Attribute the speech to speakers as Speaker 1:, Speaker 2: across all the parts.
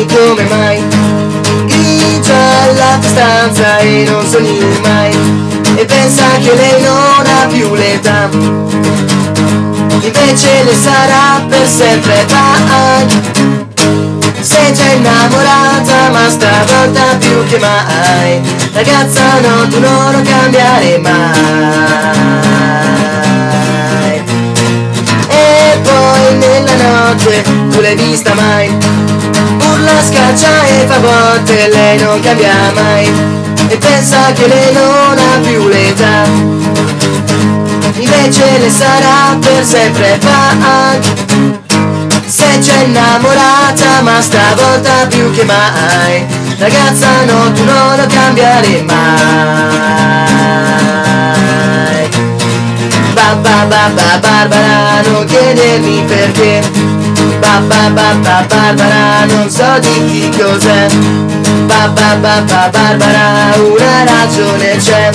Speaker 1: dimmi come mai. Grigia la tua stanza e non sogni mai, e pensa che lei non ha più l'età, invece le sarà per sempre. Sei già innamorata ma stavolta più che mai. Ragazza no, tu non lo cambiare mai. E poi nella notte tu l'hai vista mai, urla, scaccia e fa botte, lei non cambia mai, e pensa che lei non ha più l'età, invece le sarà per sempre. Sei già innamorata ma stavolta più che mai. Ragazza no, tu non lo cambiare mai. Barbara, non chiedermi perché. Barbara, non so di chi cos'è. Barbara, una ragione c'è.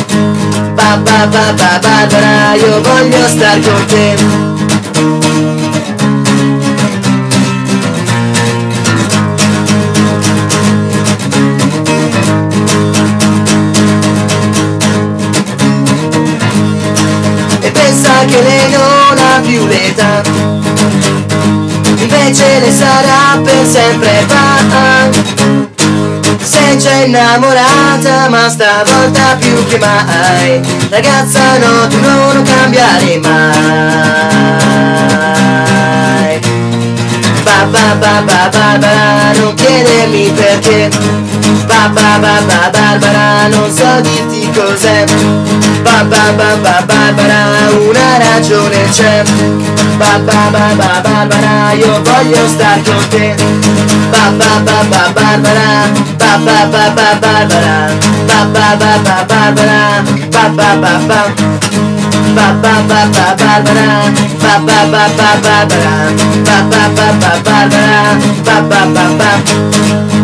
Speaker 1: Barbara, io voglio star con te. Pensa che lei non ha più l'età, invece le sarà per sempre. Sei già innamorata ma stavolta più che mai. Ragazza no, tu non lo cambiare mai. Barbara, non chiedermi perché. Barbara, non so dirti cos'è. Barbara, una ragione c'è. Barbara, io voglio star con te. Barbara, Barbara.